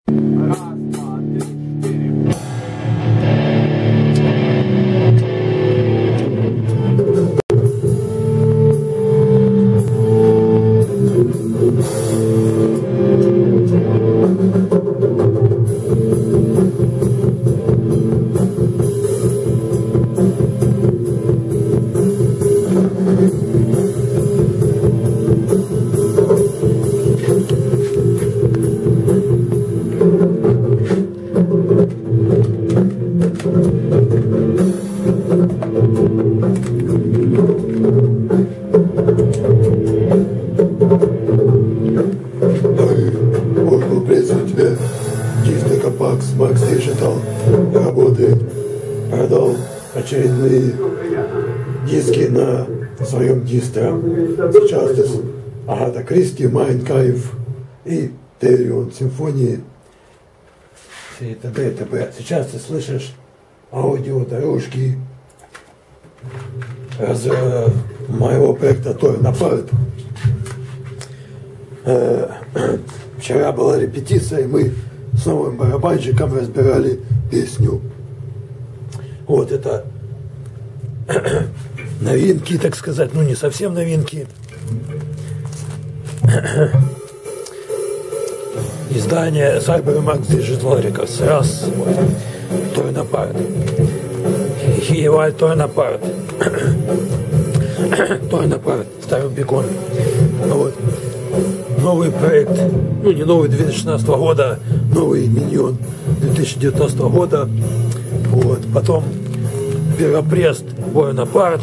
Очередные диски на своем дистро. Сейчас здесь Агата Кристи, Mein Kampf и Therion симфонии и т.д. и т.п. Сейчас ты слышишь аудиодорожки из моего проекта Торнапарт. Вчера была репетиция, и мы с новым барабанщиком разбирали песню. Вот это новинки, так сказать, ну не совсем новинки. Издание Cybermax Digital Records. Раз, Торнапарт. Хиеваль Торнапарт. Торнапарт, Старый Бекон. Вот. Новый проект, ну не новый 2016 года, новый Миньон 2019 года. Вот. Потом Перопрест Торнапарт.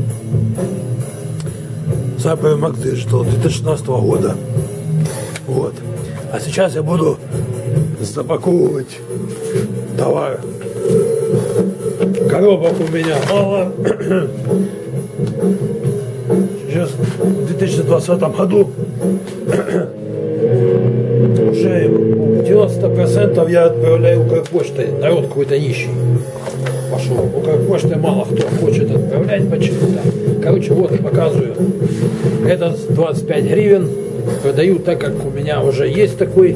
Cybermax Digital 2016 года. Вот. А сейчас я буду запаковывать товар. Коробок у меня мало. Сейчас в 2020 году уже 90% я отправляю Укрпочтой. Народ какой-то нищий пошел. Укрпочтой мало кто хочет отправлять почему-то. Короче, вот показываю. Это 25 гривен. Продаю, так как у меня уже есть такой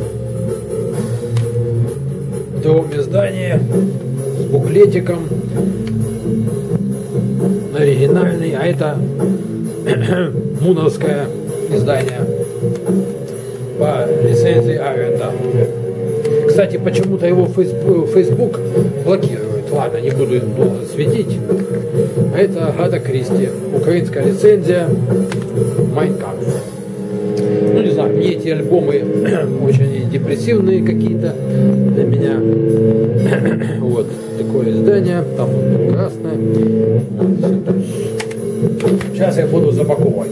в другом издании с буклетиком оригинальный, а это муновское издание по лицензии Аренда. Кстати, почему-то его Facebook блокирует. Ладно, не буду долго светить. Это Агата Кристи, украинская лицензия Mein Kampf. Ну, не знаю, мне эти альбомы очень депрессивные какие-то для меня. Вот такое издание, там вот красное. Вот. Сейчас я буду запаковывать.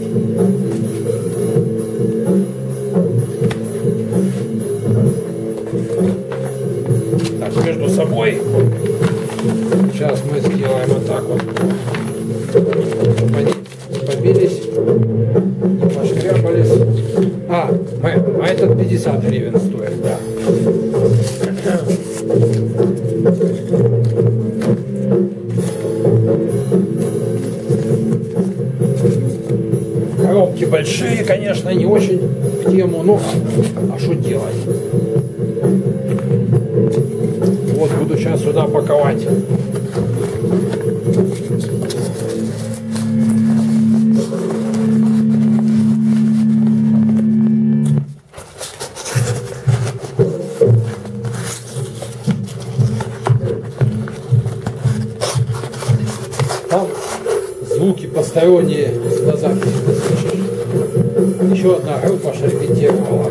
Так, между собой сейчас мы сделаем вот так вот, чтобы они побились, не пошкрябались. А этот 50 гривен стоит, да. Коробки большие, конечно, не очень в тему, но а что делать? Вот буду сейчас сюда паковать. Там звуки посторонние с глазами слышишь. Еще одна группа шарпетировала.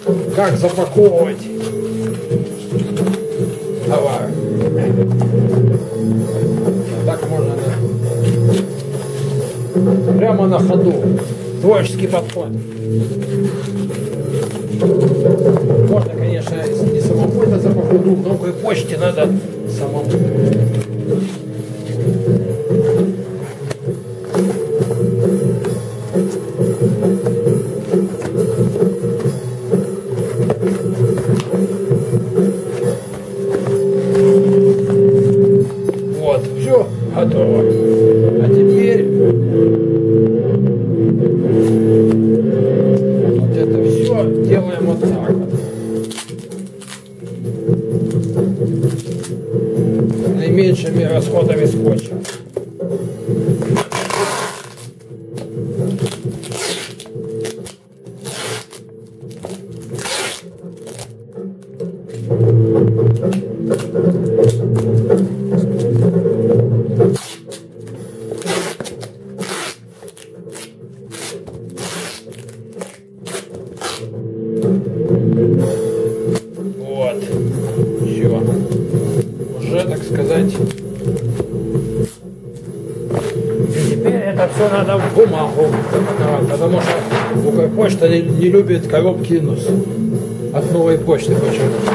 как запаковывать товар. Так можно прямо на ходу. Творческий подход. Можно, конечно, не самому это запаковать, в новой почте надо самому. Вот, все готово. А теперь вот это все делаем вот так вот. Наименьшими расходами скотча. Вот, все, уже, так сказать, и теперь это все надо в бумагу, потому что Укрпочта не любит коробки от новой почты почему-то.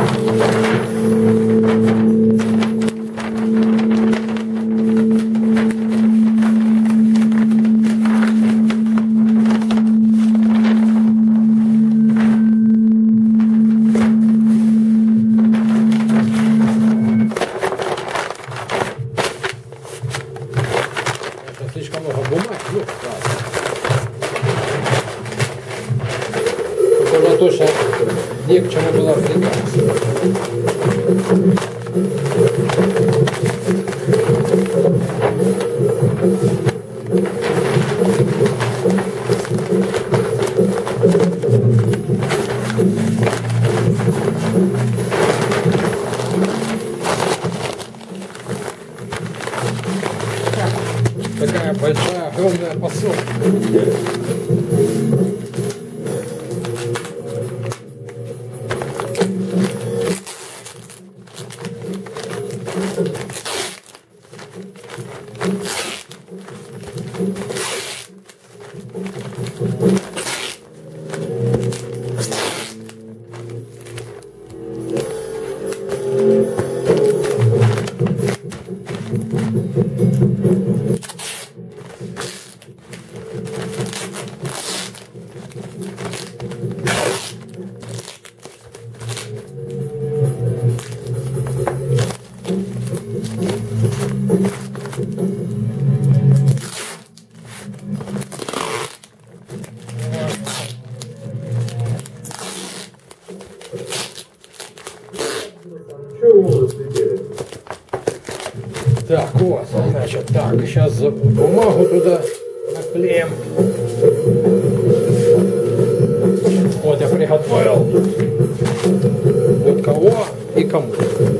Слишком много бумаги, ну, ладно. Это точно не к чему было придаться. Такая большая, огромная посылка. Так, вот, значит, так, сейчас бумагу туда наклеим. Вот я приготовил. Вот кого и кому.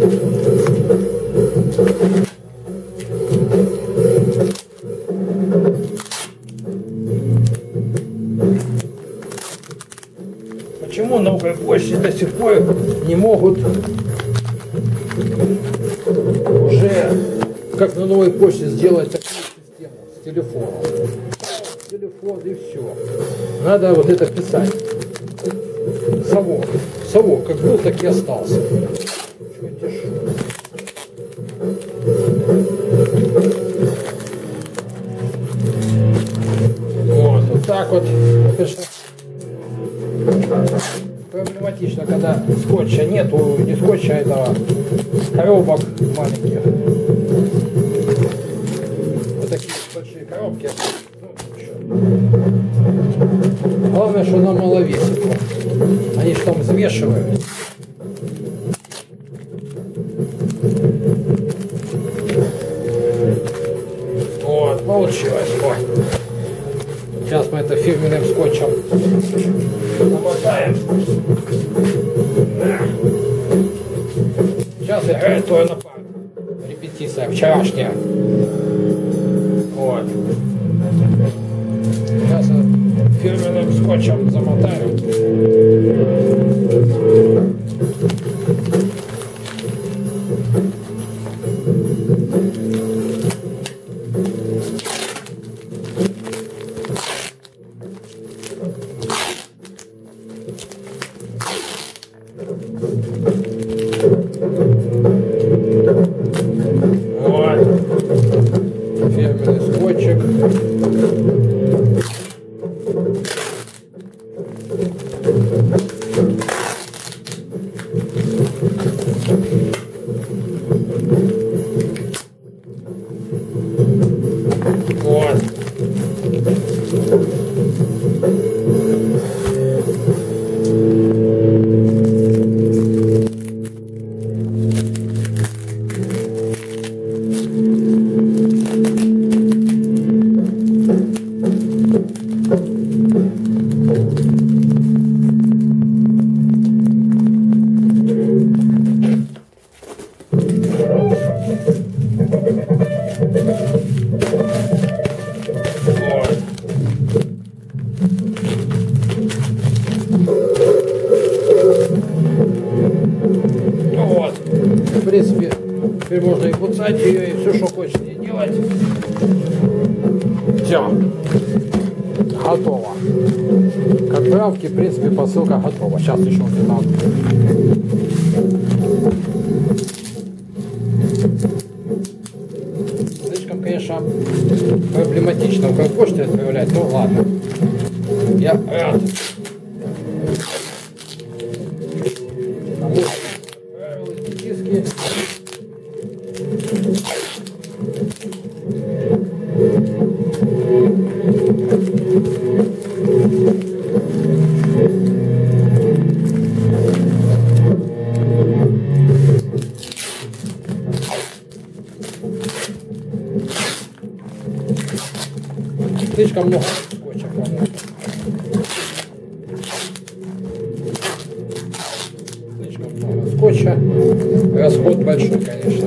Почему на Укрпочте до сих пор не могут уже, как на новой почте, сделать такую систему с телефоном? Телефон и все. Надо вот это писать. Совок. Совок как был, так и остался. Вот так вот. Конечно, проблематично, когда скотча нету, не скотча, этого коробок маленьких. Вот такие большие коробки. Главное, что она мало весит. Они же там взвешивают. Вот, получилось. Ой. Сейчас мы это фирменным скотчем намотаем. Сейчас играет твой напарник. Репетиция вчерашняя. Вот. Сейчас фирменным скотчем замотаю. Теперь можно и пуцать ее, и все, что хочешь с ней делать. Все. Готово. К отправке, в принципе, посылка готова. Сейчас еще вот слишком, конечно, проблематично Укрпочте отправлять, но ладно. Я рад. Отправил эти диски. Слишком много скотча, по-моему. Слишком много скотча. Расход большой, конечно.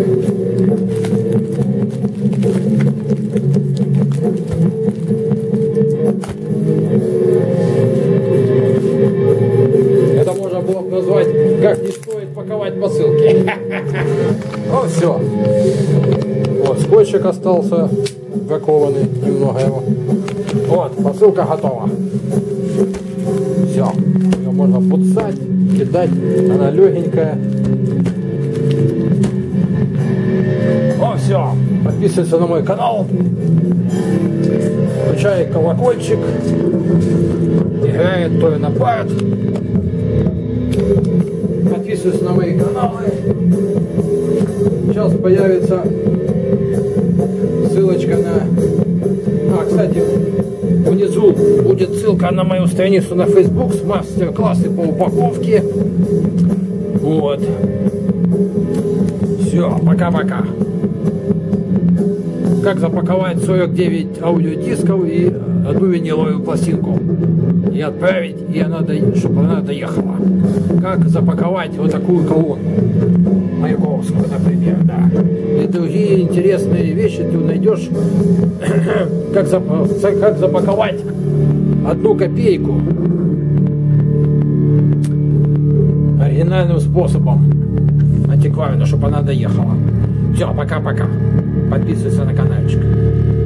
Это можно было бы назвать, как не стоит паковать посылки. Ну все. Вот, скотчик остался закованный, немного его. Вот, посылка готова. Все. Ее можно пуцать, кидать. Она легенькая. О, все. Подписывайся на мой канал. Включай колокольчик. Играет то и на парт. Подписывайся на мои каналы. Сейчас появится ссылочка на... кстати, внизу будет ссылка на мою страницу на Facebook с мастер-классы по упаковке. Вот. Все, пока-пока. Как запаковать 49 аудиодисков и одну виниловую пластинку. И отправить, и она, чтобы она доехала. Как запаковать вот такую колонку. Маяковскую, например, да. И другие интересные вещи ты найдешь. Как запаковать 1 копейку оригинальным способом. Антикварно, чтобы она доехала. Все, пока-пока. Подписывайся на каналчик.